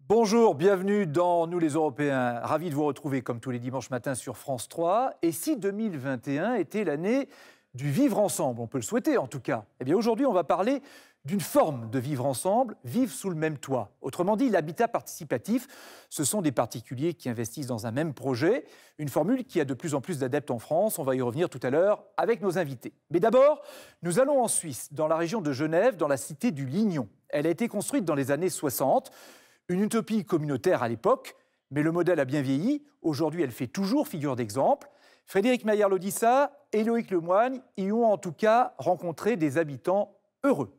Bonjour, bienvenue dans Nous les Européens. Ravi de vous retrouver comme tous les dimanches matins sur France 3. Et si 2021 était l'année du vivre ensemble, on peut le souhaiter en tout cas, eh bien aujourd'hui on va parler d'une forme de vivre ensemble, vivre sous le même toit. Autrement dit, l'habitat participatif, ce sont des particuliers qui investissent dans un même projet, une formule qui a de plus en plus d'adeptes en France. On va y revenir tout à l'heure avec nos invités. Mais d'abord, nous allons en Suisse, dans la région de Genève, dans la cité du Lignon. Elle a été construite dans les années 60. Une utopie communautaire à l'époque, mais le modèle a bien vieilli. Aujourd'hui, elle fait toujours figure d'exemple. Frédéric Maillard-Lodissa et Loïc Lemoigne y ont en tout cas rencontré des habitants heureux.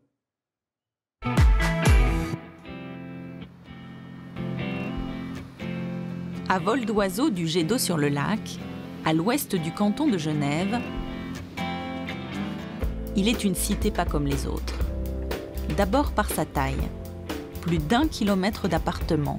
À vol d'oiseau du jet d'eau sur le lac, à l'ouest du canton de Genève, il est une cité pas comme les autres. D'abord par sa taille. Plus d'1 kilomètre d'appartements.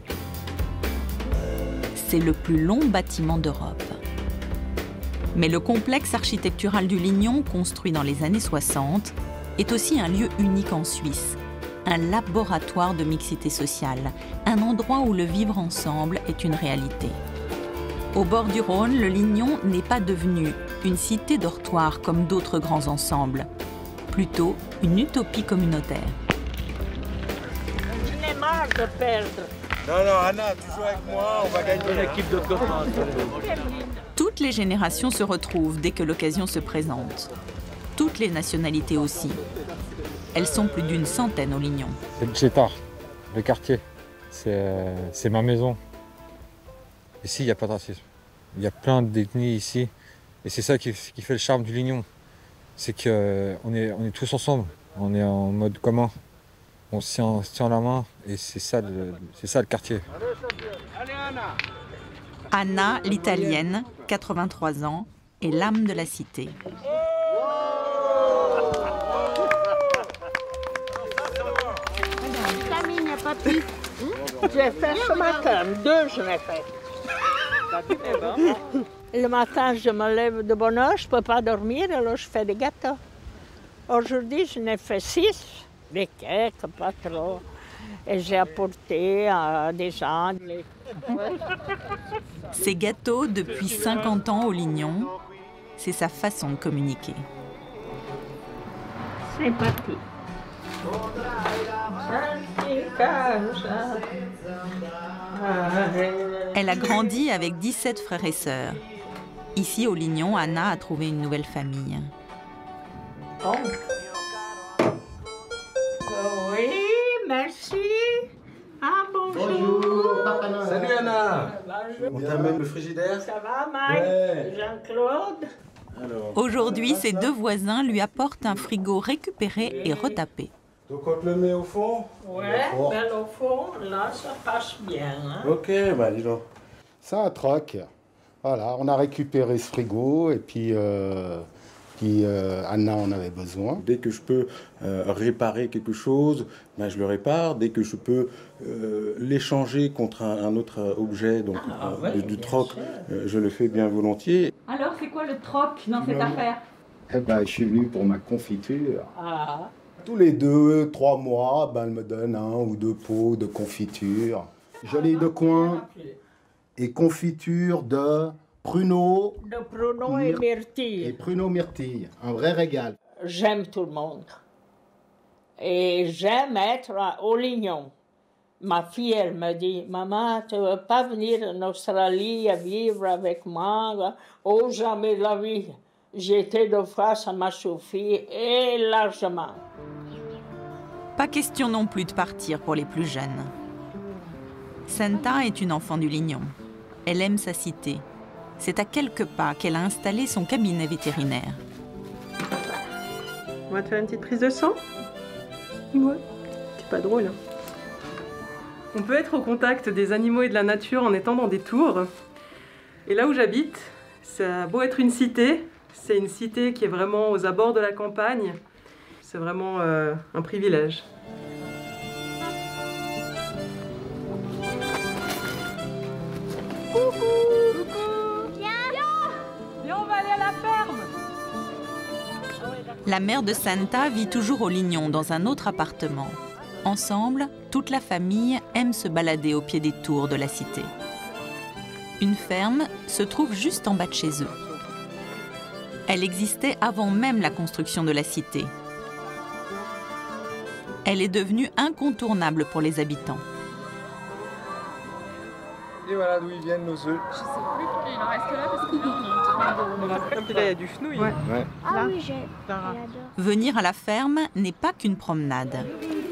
C'est le plus long bâtiment d'Europe. Mais le complexe architectural du Lignon, construit dans les années 60, est aussi un lieu unique en Suisse, un laboratoire de mixité sociale, un endroit où le vivre ensemble est une réalité. Au bord du Rhône, le Lignon n'est pas devenu une cité dortoir comme d'autres grands ensembles, plutôt une utopie communautaire. De perdre. Non, Anna, tu joues avec moi, on va gagner l'équipe de copains. Toutes les générations se retrouvent dès que l'occasion se présente. Toutes les nationalités aussi. Elles sont plus d'une centaine au Lignon. C'est le Chétard, le quartier. C'est ma maison. Ici, il n'y a pas de racisme. Il y a plein d'ethnies ici. Et c'est ça qui fait le charme du Lignon. C'est qu'on est tous ensemble. On est en mode commun. On se tient la main et c'est ça le quartier. Anna, l'italienne, 83 ans, est l'âme de la cité. Camille, papy. J'ai fait ce matin, 2 je l'ai fait. Le matin, je me lève de bonne heure, je ne peux pas dormir, alors je fais des gâteaux. Aujourd'hui, je n'ai fait 6. Des cakes, pas trop. Et j'ai apporté à des gens. Ces gâteaux, depuis 50 ans au Lignon, c'est sa façon de communiquer. C'est parti. Elle a grandi avec 17 frères et sœurs. Ici, au Lignon, Anna a trouvé une nouvelle famille. Oh. Oui, merci. Ah, bonjour. Salut Anna. On t'amène le frigidaire? Ça va, Mike? Ouais. Jean-Claude? Aujourd'hui, ses 2 voisins lui apportent un frigo récupéré et retapé. Donc on te le met au fond? Ouais, mais au fond, là, ça passe bien. Hein? Ok, bah dis donc. C'est un troc. Voilà, on a récupéré ce frigo et puis Anna en avait besoin. Dès que je peux réparer quelque chose, ben, je le répare. Dès que je peux l'échanger contre un autre objet, donc du troc, je le fais bien volontiers. Alors, c'est quoi le troc dans cette affaire? Eh ben, je suis venu pour ma confiture. Ah. Tous les 2-3 mois, ben, elle me donne 1 ou 2 pots de confiture. Gelée de coin et confiture de pruneau. De pruneau et myrtille. Et pruneau myrtille, un vrai régal. J'aime tout le monde. Et j'aime être au Lignon. Ma fille, elle me dit, maman, tu ne veux pas venir en Australie à vivre avec moi? Oh, jamais de la vie. J'ai été 2 fois, ça m'a suffi, et largement. Pas question non plus de partir pour les plus jeunes. Santa est une enfant du Lignon. Elle aime sa cité. C'est à quelques pas qu'elle a installé son cabinet vétérinaire. On va te faire une petite prise de sang? Ouais, c'est pas drôle. Hein. On peut être au contact des animaux et de la nature en étant dans des tours. Et là où j'habite, ça a beau être une cité, c'est une cité qui est vraiment aux abords de la campagne. C'est vraiment un privilège. La mère de Santa vit toujours au Lignon, dans un autre appartement. Ensemble, toute la famille aime se balader au pied des tours de la cité. Une ferme se trouve juste en bas de chez eux. Elle existait avant même la construction de la cité. Elle est devenue incontournable pour les habitants. Et voilà d'où ils viennent nos œufs. Je sais plus, il en reste là parce que là on est en train de... Là il y a du fenouil. Ouais. Ah oui, j'adore. Venir à la ferme n'est pas qu'une promenade.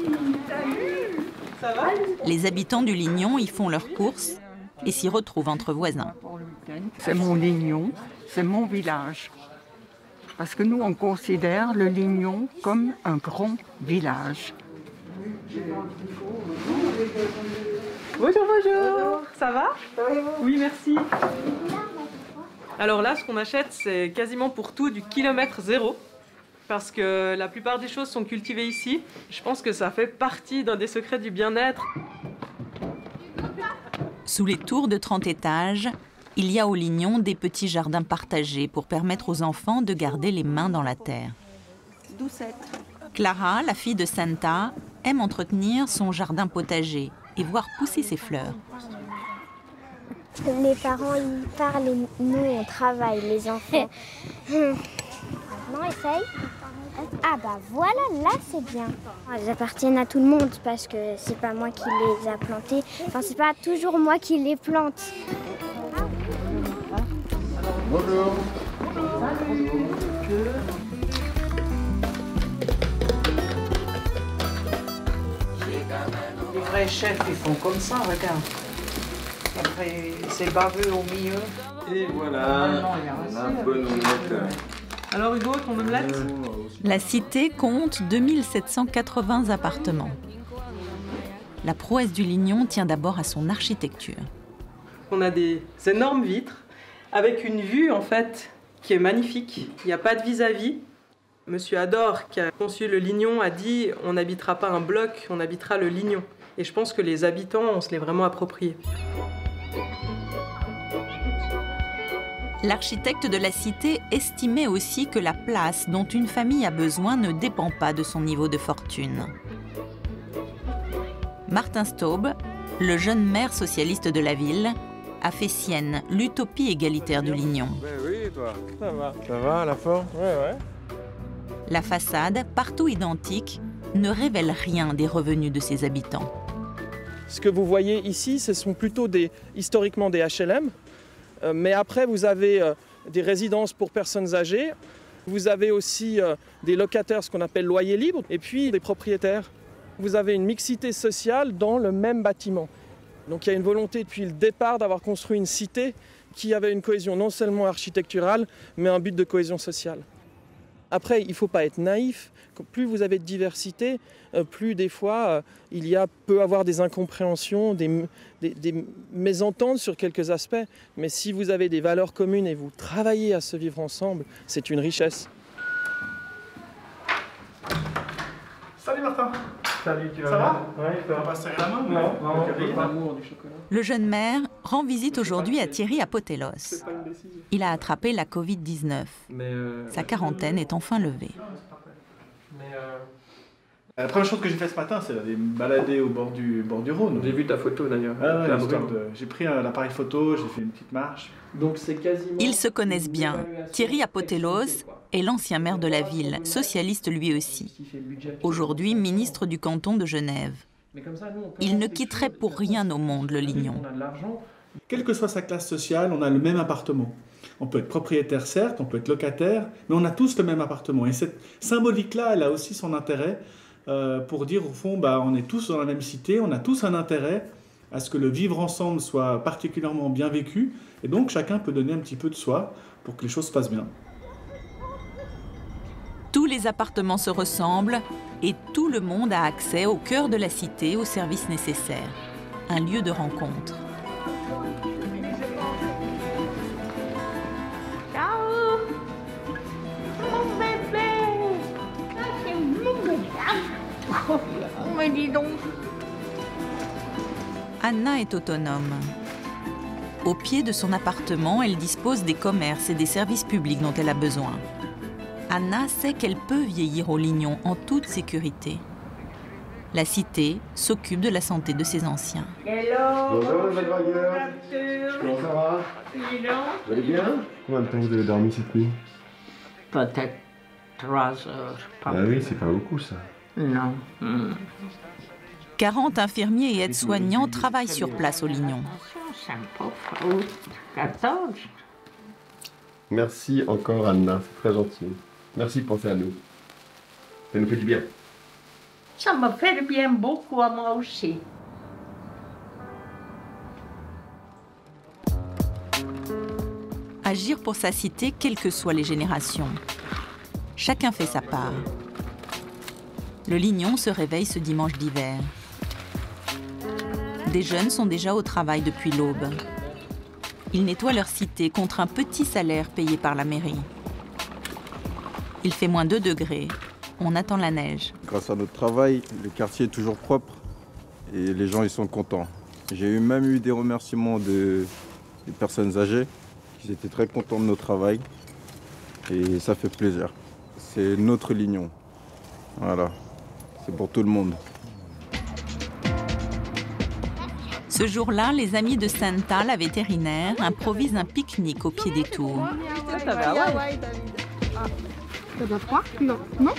Ça va? Les habitants du Lignon y font leurs courses et s'y retrouvent entre voisins. C'est mon Lignon, c'est mon village. Parce que nous, on considère le Lignon comme un grand village. Bonjour, bonjour. Ça va? Oui, merci. Alors là, ce qu'on achète, c'est quasiment pour tout du kilomètre zéro. Parce que la plupart des choses sont cultivées ici. Je pense que ça fait partie d'un des secrets du bien-être. Sous les tours de 30 étages, il y a au Lignon des petits jardins partagés pour permettre aux enfants de garder les mains dans la terre. Clara, la fille de Santa, aime entretenir son jardin potager et voir pousser ses fleurs. Les parents, ils parlent et nous, on travaille, les enfants. Non, essaye. Ah bah voilà, là c'est bien. Elles appartiennent à tout le monde parce que c'est pas moi qui les a plantées. Enfin, c'est pas toujours moi qui les plante. Bonjour. Les vrais chefs, ils font comme ça, regarde. Après, c'est baveux au milieu. Et voilà, la bonne omelette. Alors Hugo, ton omelette? La cité compte 2780 appartements. La prouesse du Lignon tient d'abord à son architecture. On a des énormes vitres avec une vue en fait qui est magnifique. Il n'y a pas de vis-à-vis. Monsieur Ador, qui a conçu le Lignon, a dit on n'habitera pas un bloc, on habitera le Lignon. Et je pense que les habitants, on se l'est vraiment approprié. L'architecte de la cité estimait aussi que la place dont une famille a besoin ne dépend pas de son niveau de fortune. Martin Staub, le jeune maire socialiste de la ville, a fait sienne l'utopie égalitaire du Lignon. Oui, toi, ça va. Ça va, la forme? Ouais. La façade, partout identique, ne révèle rien des revenus de ses habitants. Ce que vous voyez ici, ce sont plutôt historiquement des HLM. Mais après, vous avez des résidences pour personnes âgées. Vous avez aussi des locataires, ce qu'on appelle loyer libre, et puis des propriétaires. Vous avez une mixité sociale dans le même bâtiment. Donc il y a une volonté depuis le départ d'avoir construit une cité qui avait une cohésion non seulement architecturale, mais un but de cohésion sociale. Après, il ne faut pas être naïf. Plus vous avez de diversité, plus des fois il peut avoir des incompréhensions, des mésententes sur quelques aspects. Mais si vous avez des valeurs communes et vous travaillez à se vivre ensemble, c'est une richesse. Salut Martin. Salut, tu vas bien? Ça va? Ouais, tu vas pas serrer la main? Non, du chocolat. Le jeune maire rend visite aujourd'hui à Thierry Apotelos. Il a attrapé la Covid-19. Sa quarantaine est enfin levée. La première chose que j'ai fait ce matin, c'est d'aller me balader au bord du Rhône. J'ai vu ta photo d'ailleurs. J'ai pris l'appareil photo, j'ai fait une petite marche. Donc c'est quasiment... Ils se connaissent bien. Thierry Apotelos est l'ancien maire de la ville, socialiste lui aussi. Aujourd'hui ministre du canton de Genève. Il ne quitterait pour rien au monde le Lignon. Quelle que soit sa classe sociale, on a le même appartement. On peut être propriétaire certes, on peut être locataire, mais on a tous le même appartement. Et cette symbolique-là, elle a aussi son intérêt pour dire au fond, on est tous dans la même cité, on a tous un intérêt à ce que le vivre ensemble soit particulièrement bien vécu. Et donc chacun peut donner un petit peu de soi pour que les choses se passent bien. Tous les appartements se ressemblent et tout le monde a accès au cœur de la cité aux services nécessaires. Un lieu de rencontre. Ciao! Mon bébé! Ah, c'est mon bébé! Oh, mais dis donc! Anna est autonome. Au pied de son appartement, elle dispose des commerces et des services publics dont elle a besoin. Anna sait qu'elle peut vieillir au Lignon en toute sécurité. La cité s'occupe de la santé de ses anciens. Hello, bonjour mademoiselle. Comment ça va? Vous allez bien? Combien de temps vous avez dormi cette nuit? Peut-être 3 heures. Ah oui, c'est pas beaucoup ça. Non. 40 infirmiers et aides-soignants travaillent sur place au Lignon. 14. Merci encore Anna, c'est très gentil. Merci de penser à nous. Ça nous fait du bien. Ça me fait du bien beaucoup à moi aussi. Agir pour sa cité, quelles que soient les générations. Chacun fait sa part. Le Lignon se réveille ce dimanche d'hiver. Des jeunes sont déjà au travail depuis l'aube. Ils nettoient leur cité contre un petit salaire payé par la mairie. Il fait moins 2 degrés. On attend la neige. Grâce à notre travail, le quartier est toujours propre et les gens ils sont contents. J'ai même eu des remerciements des personnes âgées qui étaient très contents de notre travail et ça fait plaisir. C'est notre Lignon. Voilà, c'est pour tout le monde. Ce jour-là, les amis de Santa, la vétérinaire, improvisent un pique-nique au pied des tours. Ça va, ouais. Ça va froid? Non. Non?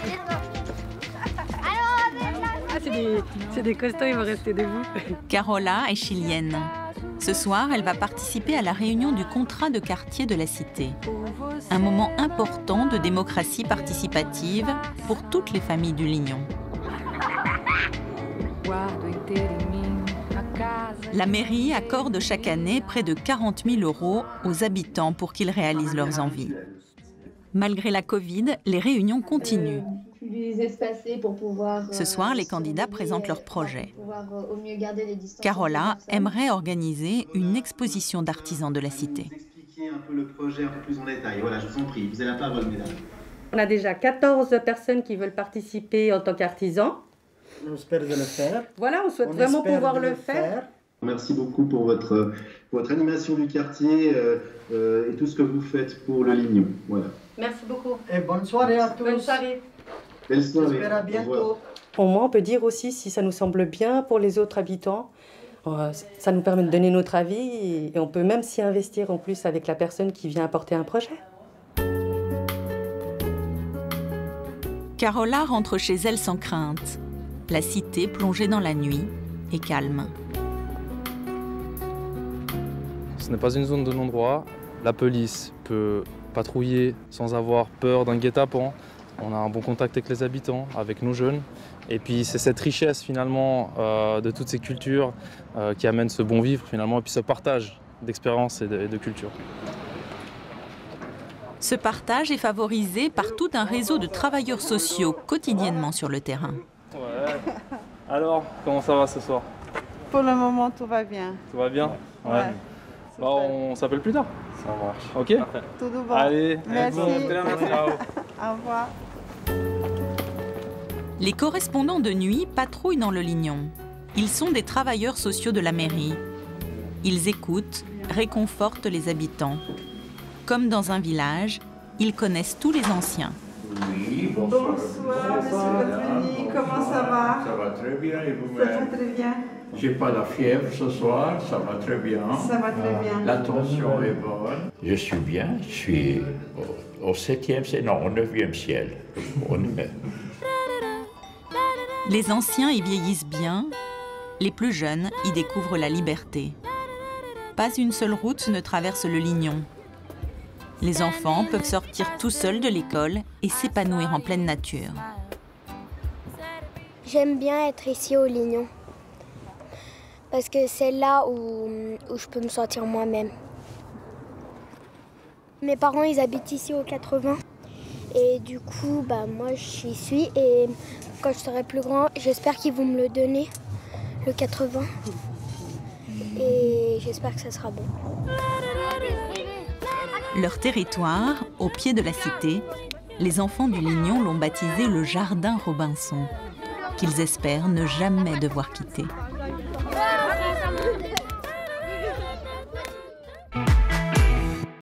Ah, c'est des costauds, ils vont rester debout. Carola est chilienne. Ce soir, elle va participer à la réunion du contrat de quartier de la cité. Un moment important de démocratie participative pour toutes les familles du Lignon. La mairie accorde chaque année près de 40 000 € aux habitants pour qu'ils réalisent leurs envies. Malgré la Covid, les réunions continuent. Ce soir, les candidats présentent leurs projets. Carola aimerait organiser une exposition d'artisans de la cité. Expliquer un peu le projet un peu plus en détail. Voilà, je vous en prie, vous avez la parole, mesdames. On a déjà 14 personnes qui veulent participer en tant qu'artisans. On espère de le faire. Voilà, on souhaite vraiment pouvoir le faire. Merci beaucoup pour votre animation du quartier et tout ce que vous faites pour le Lignon. Voilà. Merci beaucoup. Et bonne soirée à tous. Bonne soirée. Belle soirée. J'espère à bientôt. Au moins, on peut dire aussi si ça nous semble bien pour les autres habitants. Ça nous permet de donner notre avis et on peut même s'y investir en plus avec la personne qui vient apporter un projet. Carola rentre chez elle sans crainte. La cité plongée dans la nuit est calme. Ce n'est pas une zone de non-droit. La police peut patrouiller sans avoir peur d'un guet-apens. On a un bon contact avec les habitants, avec nos jeunes. Et puis c'est cette richesse finalement de toutes ces cultures qui amène ce bon vivre finalement et puis ce partage d'expériences et de culture. Ce partage est favorisé par tout un réseau de travailleurs sociaux quotidiennement sur le terrain. Ouais. Alors, comment ça va ce soir? Pour le moment, tout va bien. Tout va bien? Ouais. Bah, on s'appelle plus tard. Ça marche. Ok? Tout bon. Allez, merci. Ciao. Au revoir. Les correspondants de nuit patrouillent dans le Lignon. Ils sont des travailleurs sociaux de la mairie. Ils écoutent, réconfortent les habitants. Comme dans un village, ils connaissent tous les anciens. Oui, bonsoir. Bonsoir, monsieur Godfrey. Comment ça va? Ça va très bien et vous-même? Ça va très bien. J'ai pas la fièvre ce soir, ça va très bien. Ça va très bien. La tension est bonne. Je suis bien, je suis au 7e ciel, non, au 9e ciel. Les anciens y vieillissent bien, les plus jeunes y découvrent la liberté. Pas une seule route ne traverse le Lignon. Les enfants peuvent sortir tout seuls de l'école et s'épanouir en pleine nature. J'aime bien être ici au Lignon, parce que c'est là où je peux me sentir moi-même. Mes parents, ils habitent ici au 80. Et du coup, moi, j'y suis. Et quand je serai plus grand, j'espère qu'ils vont me le donner, le 80. Et j'espère que ça sera bon. Leur territoire, au pied de la cité, les enfants du Lignon l'ont baptisé le Jardin Robinson, qu'ils espèrent ne jamais devoir quitter.